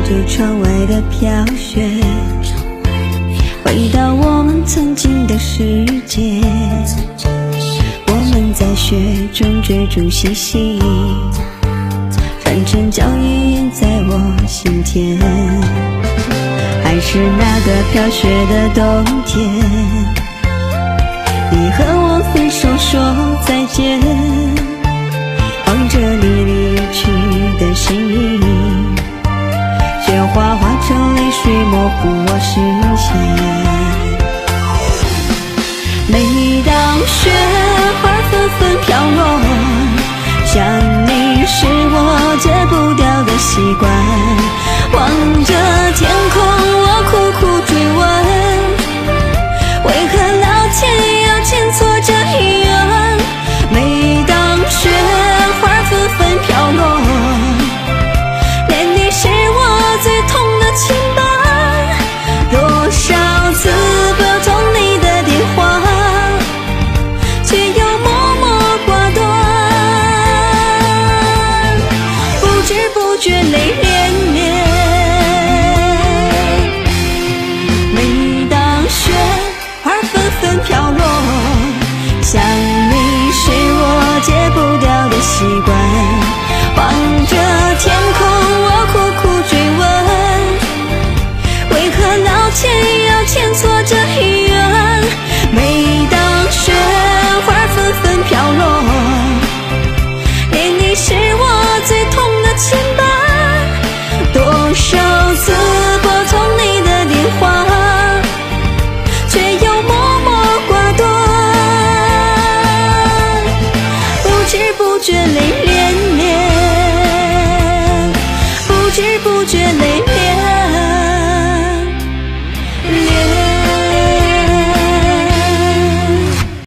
着窗外的飘雪，回到我们曾经的世界。我们在雪中追逐嬉戏，传承教语言在我心田。还是那个飘雪的冬天，你和我挥手说再见，望着你离去的身影，雪花化成泪水模糊我视线。每当雪花纷纷飘落，想你是我戒不掉的习惯。望着天空我苦苦追问，为何老天要牵错这一缘。每当雪花纷纷飘落，连你是我最痛的牵绊。多少次拨通你的电话，却又默默挂断，不知不觉泪连绵。每当雪花纷纷飘落，想你是我戒不掉的习惯。望着天空我苦苦追问，为何老天要牵错这一缘。每当雪花纷纷飘落，连你是我最痛的牵绊。多少次拨通你的电话，却又默默挂断，不知不觉泪连绵，不知不觉泪连绵。